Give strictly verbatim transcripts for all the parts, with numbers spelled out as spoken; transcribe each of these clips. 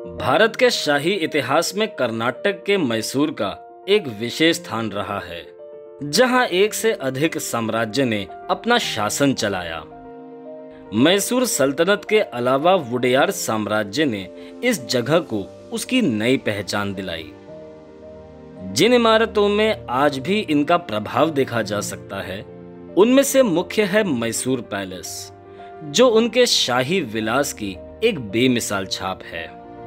भारत के शाही इतिहास में कर्नाटक के मैसूर का एक विशेष स्थान रहा है, जहां एक से अधिक साम्राज्य ने अपना शासन चलाया। मैसूर सल्तनत के अलावा वुडेयार साम्राज्य ने इस जगह को उसकी नई पहचान दिलाई। जिन इमारतों में आज भी इनका प्रभाव देखा जा सकता है, उनमें से मुख्य है मैसूर पैलेस, जो उनके शाही विलास की एक बेमिसाल छाप है।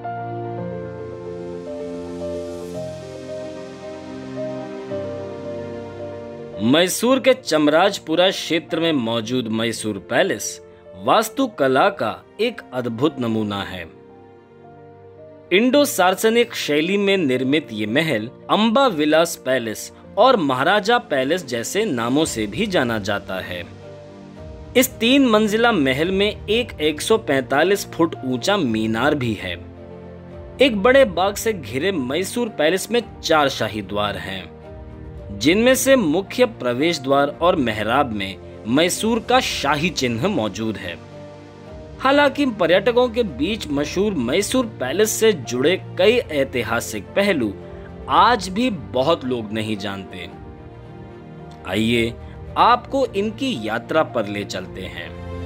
मैसूर के चमराजपुरा क्षेत्र में मौजूद मैसूर पैलेस वास्तुकला का एक अद्भुत नमूना है। इंडो सार्सनिक शैली में निर्मित ये महल अंबा विलास पैलेस और महाराजा पैलेस जैसे नामों से भी जाना जाता है। इस तीन मंजिला महल में एक एक सौ पैंतालीस फुट ऊंचा मीनार भी है। एक बड़े बाग से घिरे मैसूर पैलेस में चार शाही द्वार हैं, जिनमें से मुख्य प्रवेश द्वार और मेहराब में मैसूर का शाही चिन्ह मौजूद है। हालांकि पर्यटकों के बीच मशहूर मैसूर पैलेस से जुड़े कई ऐतिहासिक पहलू आज भी बहुत लोग नहीं जानते। आइए आपको इनकी यात्रा पर ले चलते हैं।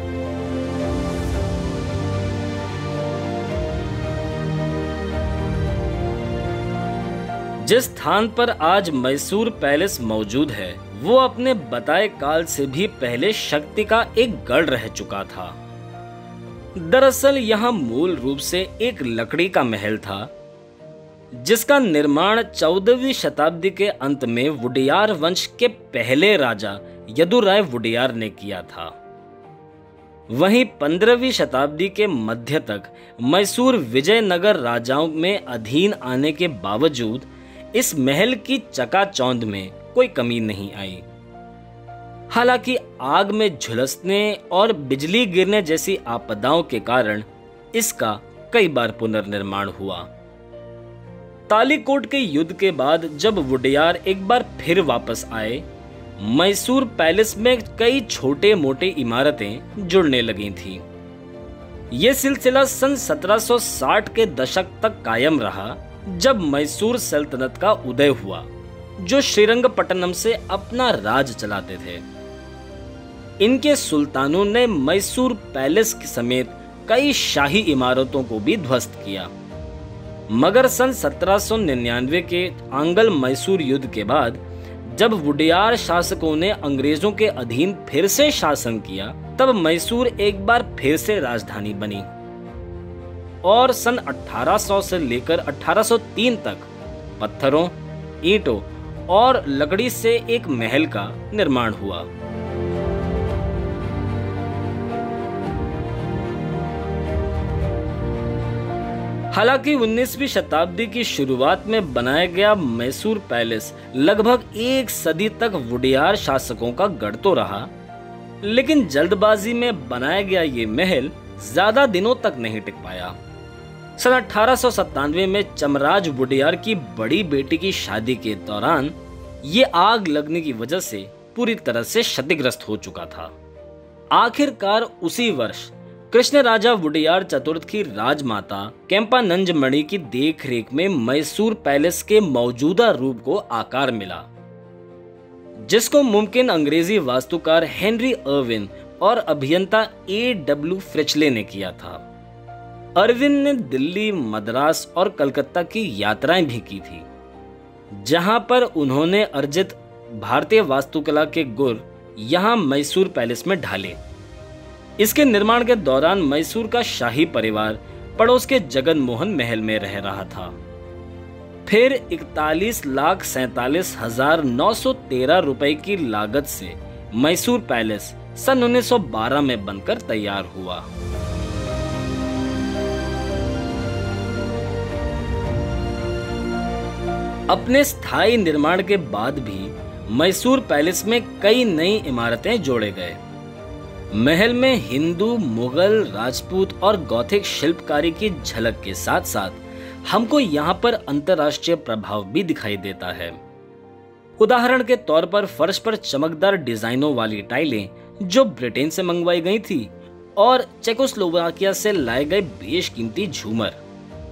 जिस स्थान पर आज मैसूर पैलेस मौजूद है, वो अपने बताए काल से भी पहले शक्ति का एक गढ़ रह चुका था। दरअसल यहां मूल रूप से एक लकड़ी का महल था, जिसका निर्माण चौदहवीं शताब्दी के अंत में वुडेयार वंश के पहले राजा यदुराय वुडेयार ने किया था। वहीं पंद्रहवीं शताब्दी के मध्य तक मैसूर विजयनगर राजाओं में अधीन आने के बावजूद इस महल की चकाचौंध में कोई कमी नहीं आई। हालांकि आग में झुलसने और बिजली गिरने जैसी आपदाओं के कारण इसका कई बार पुनर्निर्माण हुआ। तालीकोट के युद्ध के बाद जब वुडेयार एक बार फिर वापस आए, मैसूर पैलेस में कई छोटे मोटे इमारतें जुड़ने लगी थीं। यह सिलसिला सन सत्रह सौ साठ के दशक तक कायम रहा, जब मैसूर सल्तनत का उदय हुआ, जो श्रीरंगपट्टनम से अपना राज चलाते थे। इनके सुल्तानों ने मैसूर पैलेस समेत कई शाही इमारतों को भी ध्वस्त किया। मगर सन सत्रह सौ निन्यानवे के आंग्ल मैसूर युद्ध के बाद जब वुडेयार शासकों ने अंग्रेजों के अधीन फिर से शासन किया, तब मैसूर एक बार फिर से राजधानी बनी और सन अठारह सौ से लेकर अठारह सौ तीन तक पत्थरों, ईंटों और लकड़ी से एक महल का निर्माण हुआ। हालांकि उन्नीसवीं शताब्दी की शुरुआत में बनाया गया मैसूर पैलेस लगभग एक सदी तक वुडेयार शासकों का गढ़ तो रहा, लेकिन जल्दबाजी में बनाया गया ये महल ज्यादा दिनों तक नहीं टिक पाया। सन अठारह सौ सत्तानवे में चमराज वुडेयार की बड़ी बेटी की शादी के दौरान ये आग लगने की वजह से पूरी तरह से क्षतिग्रस्त हो चुका था। आखिरकार उसी वर्ष कृष्ण राजा वुडेयार चतुर्थ की राजमाता केम्पानंजमणि की देखरेख में मैसूर पैलेस के मौजूदा रूप को आकार मिला, जिसको मुमकिन अंग्रेजी वास्तुकार हेनरी अर्विन और अभियंता ए डब्ल्यू फ्रिचले ने किया था। अर्विन ने दिल्ली, मद्रास और कलकत्ता की यात्राएं भी की थी, जहां पर उन्होंने अर्जित भारतीय वास्तुकला के गुर यहां मैसूर पैलेस में ढाले। इसके निर्माण के दौरान मैसूर का शाही परिवार पड़ोस के जगन मोहन महल में रह रहा था। फिर इकतालीस लाख सैतालीस हजार नौ सौ तेरह रुपए की लागत से मैसूर पैलेस सन उन्नीस सौ बारह में बनकर तैयार हुआ। अपने स्थायी निर्माण के बाद भी मैसूर पैलेस में कई नई इमारतें जोड़े गए। महल में हिंदू, मुगल, राजपूत और गौथिक शिल्पकारी की झलक के साथ साथ हमको यहाँ पर अंतर्राष्ट्रीय प्रभाव भी दिखाई देता है। उदाहरण के तौर पर फर्श पर चमकदार डिजाइनों वाली टाइलें जो ब्रिटेन से मंगवाई गई थी और चेकोस्लोवाकिया से लाए गए बेशकीमती झूमर।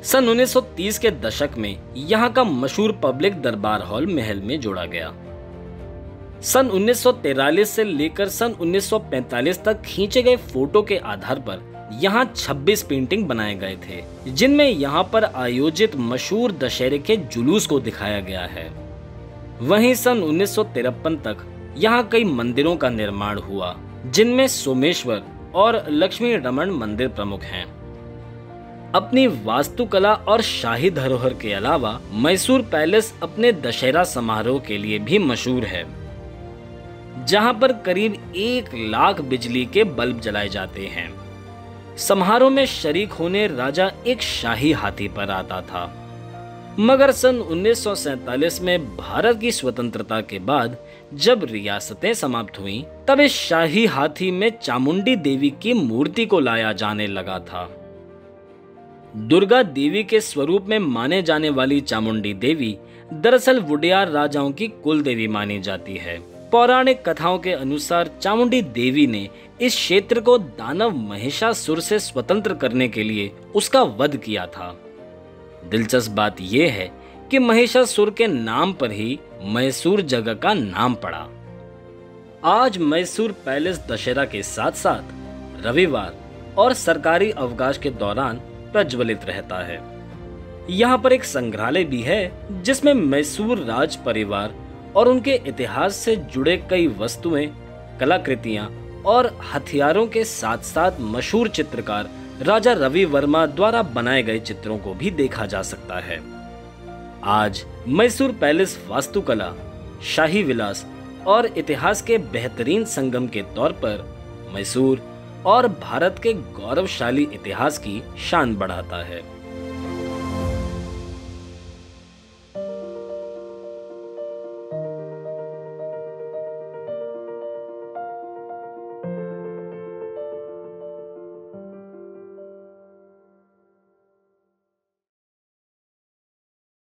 सन उन्नीस सौ तीस के दशक में यहाँ का मशहूर पब्लिक दरबार हॉल महल में जोड़ा गया। सन उन्नीस सौ तैंतालीस से लेकर सन उन्नीस सौ पैंतालीस तक खींचे गए फोटो के आधार पर यहाँ छब्बीस पेंटिंग बनाए गए थे, जिनमें यहाँ पर आयोजित मशहूर दशहरे के जुलूस को दिखाया गया है। वहीं सन उन्नीस सौ तिरपन तक यहाँ कई मंदिरों का निर्माण हुआ, जिनमें सोमेश्वर और लक्ष्मी रमण मंदिर प्रमुख हैं। अपनी वास्तुकला और शाही धरोहर के अलावा मैसूर पैलेस अपने दशहरा समारोह के लिए भी मशहूर है, जहां पर करीब एक लाख बिजली के बल्ब जलाए जाते हैं। समारोह में शरीक होने राजा एक शाही हाथी पर आता था, मगर सन उन्नीस सौ सैंतालीस में भारत की स्वतंत्रता के बाद जब रियासतें समाप्त हुईं, तब इस शाही हाथी में चामुंडी देवी की मूर्ति को लाया जाने लगा था। दुर्गा देवी के स्वरूप में माने जाने वाली चामुंडी देवी दरअसल वुडियार राजाओं की कुल देवी मानी जाती है। पौराणिक कथाओं के अनुसार चामुंडी देवी ने इस क्षेत्र को दानव महिषासुर से स्वतंत्र करने के लिए उसका वध किया था। दिलचस्प बात यह है कि महिषासुर के नाम पर ही मैसूर जगह का नाम पड़ा। आज मैसूर पैलेस दशहरा के साथ साथ रविवार और सरकारी अवकाश के दौरान प्रज्वलित रहता है। यहाँ पर एक संग्रहालय भी है, जिसमें मैसूर राज परिवार और उनके इतिहास से जुड़े कई वस्तुएं, कलाकृतियां और हथियारों के साथ साथ मशहूर चित्रकार राजा रवि वर्मा द्वारा बनाए गए चित्रों को भी देखा जा सकता है। आज मैसूर पैलेस वास्तुकला, शाही विलास और इतिहास के बेहतरीन संगम के तौर पर मैसूर और भारत के गौरवशाली इतिहास की शान बढ़ाता है।